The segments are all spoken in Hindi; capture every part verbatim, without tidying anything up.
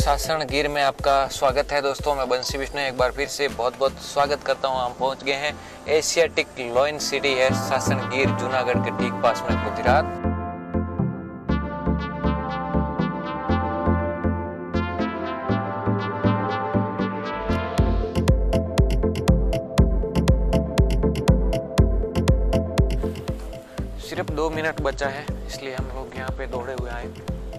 सासणगीर में आपका स्वागत है दोस्तों। मैं बंसी विष्णु एक बार फिर से बहुत बहुत स्वागत करता हूं। हम पहुंच गए हैं एशियाटिक लोइन सिटी है सासणगीर जूनागढ़ के ठीक पास में गुजरात। सिर्फ दो मिनट बचा है इसलिए हम लोग यहाँ पे दौड़े हुए आए।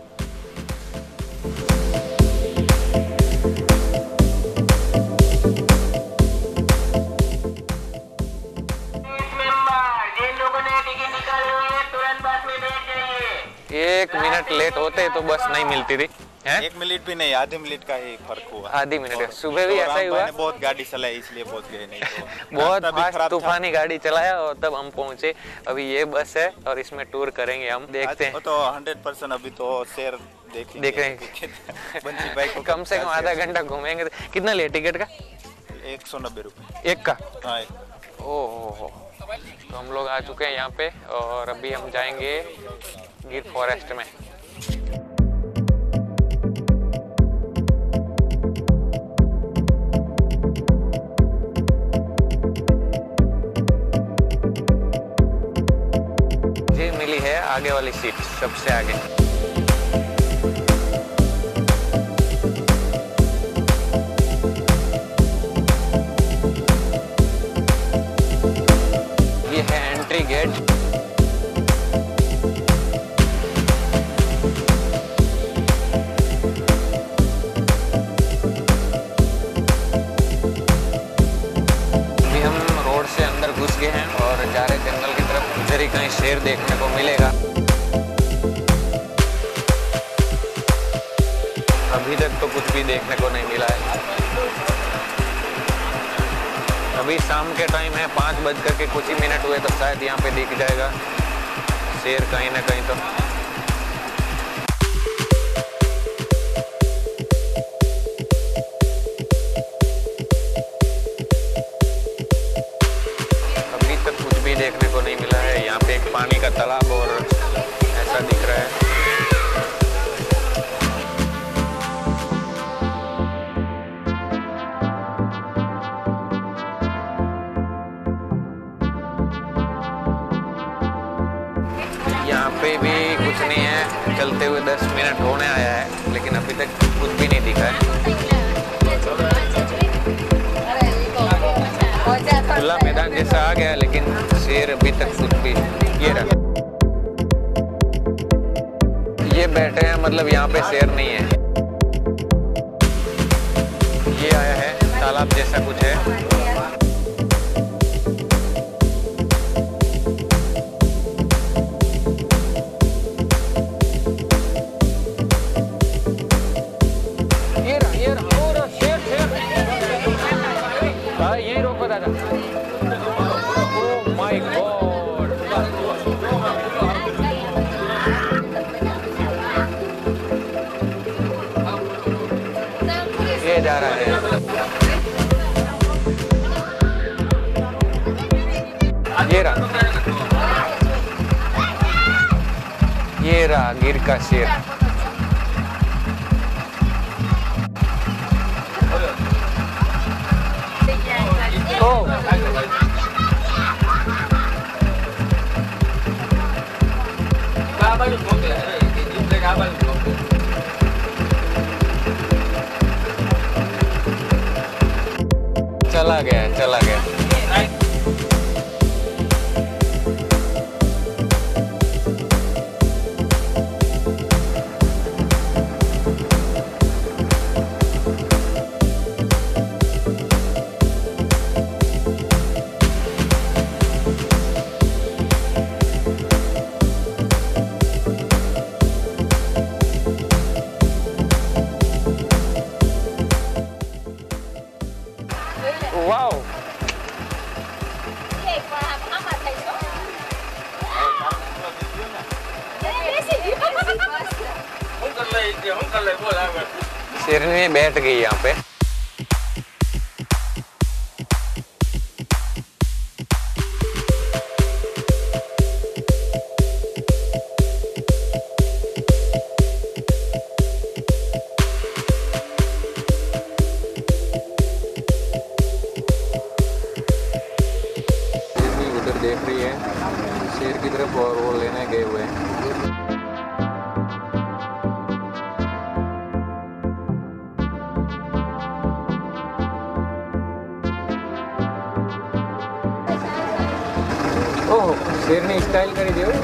एक मिनट लेट होते तो बस नहीं मिलती थी। है? एक मिनट भी नहीं, आधे मिनट का ही फर्क हुआ। आधी मिनट सुबह भी ऐसा ही हुआ। बहुत गाड़ी चलाई इसलिए पहुंच गए, नहीं तो बहुत फास्ट तूफानी गाड़ी चलाया और तब हम पहुंचे। अभी ये बस है और इसमें टूर करेंगे हम, देखते हैं। तो हंड्रेड परसेंट अभी तो शेर देख देख रहे हैं। कम से कम आधा घंटा घूमेंगे। कितना ले टिकट का? एक सौ नब्बे रुपये एक का। हाँ। ओह, तो हम लोग आ चुके हैं यहाँ पे और अभी हम जाएंगे गिर फॉरेस्ट में। ये मिली है आगे वाली सीट, सबसे आगे। ये है एंट्री गेट। अभी हम रोड से अंदर घुस गए हैं और जा रहे जंगल की तरफ। इधर ही कहीं शेर देखने को मिलेगा। अभी तक तो कुछ भी देखने को नहीं मिला है। अभी शाम के टाइम है, पाँच बज करके कुछ ही मिनट हुए, तो शायद यहाँ पे दिख जाएगा शेर कहीं ना कहीं। तो अभी तक कुछ भी देखने को नहीं मिला है। यहाँ पे एक पानी का तालाब और ऐसा दिख रहा है। यहाँ पे भी कुछ नहीं है। चलते हुए दस मिनट होने आया है लेकिन अभी तक कुछ भी नहीं दिखा है। खुला मैदान जैसा आ गया लेकिन शेर अभी तक कुछ भी। ये रहा, ये बैठे हैं, मतलब यहाँ पे शेर नहीं है। ये आया है, तालाब जैसा कुछ है। यही रोको दादा। ओह माय गॉड, ये जा रहा है। ये रहा, ये रहा गिर का शेर। चला गया चला गया। वाओ, शेरनी बैठ गई यहाँ पे। देख रही है शेर की तरफ और वो लेने गए हुए हैं। ओह शेर ने स्टाइल करी दियो।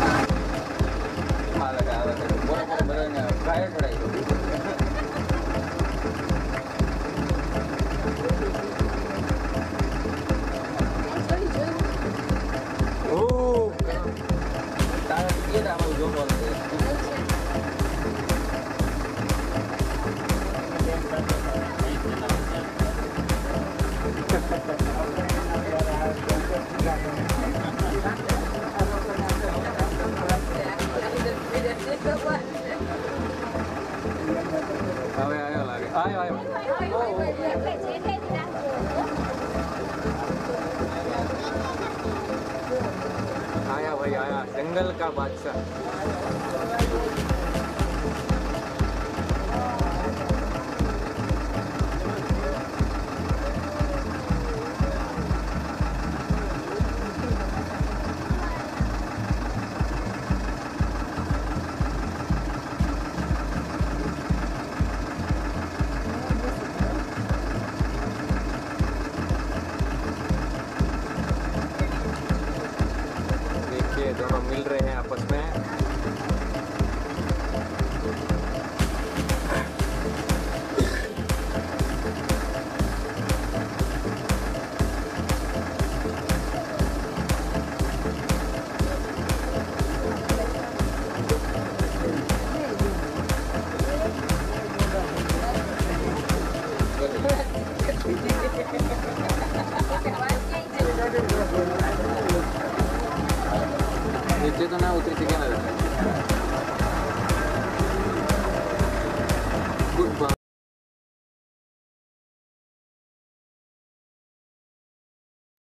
आवे आयो लागे आयो आयो आया भाई आया जंगल का बादशाह। दोनों मिल रहे हैं आपस में।